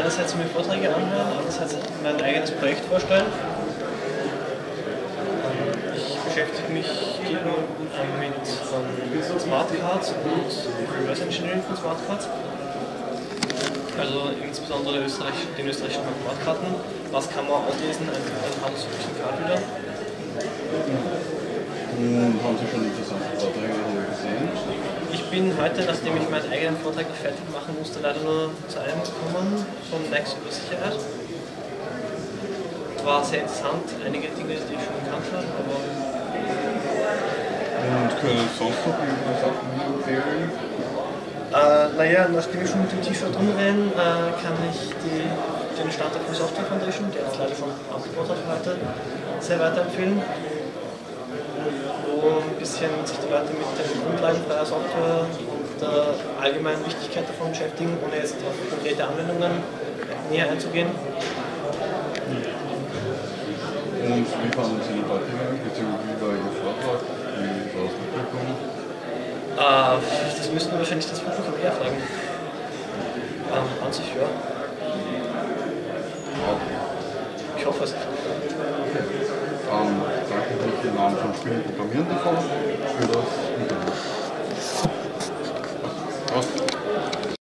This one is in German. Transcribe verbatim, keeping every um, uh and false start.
einerseits mir Vorträge anhören, andererseits mein eigenes Projekt vorstellen. Ich beschäftige mich mit Smart Cards und Reverse Engineering von Smart Cards. Also insbesondere Österreich, den österreichischen Bankomatkarten. Was kann man auslesen an einem handelsüblichen Card wieder? Hm, haben Sie schon interessante Vorträge hier gesehen? Ich bin heute, nachdem ich meinen eigenen Vortrag noch fertig machen musste, leider nur zu einem gekommen, von Next über Sicherheit. War sehr interessant, einige Dinge, die ich schon gekannt habe, aber... Und können Sie sonst noch irgendwas Sachen empfehlen? Äh, naja, nachdem ich schon mit dem T-Shirt rumrenne, äh, kann ich die, den Standard von Software Foundation, der jetzt leider schon abgebaut hat heute, sehr weiterempfehlen. Wo ein bisschen sich die Leute mit den Grundlagen freier Software und der allgemeinen Wichtigkeit davon beschäftigen, ohne jetzt auf konkrete Anwendungen näher einzugehen. Und wie fanden Sie den Vortrag, beziehungsweise wie war Ihr Vortrag? Wie war das Publikum? Uh, das müssten wir wahrscheinlich das Publikum eher fragen. Um, an sich, ja. Ich hoffe es. Okay. Um, danke ich im Namen von Spielen Programmieren davon für das Interview. Was?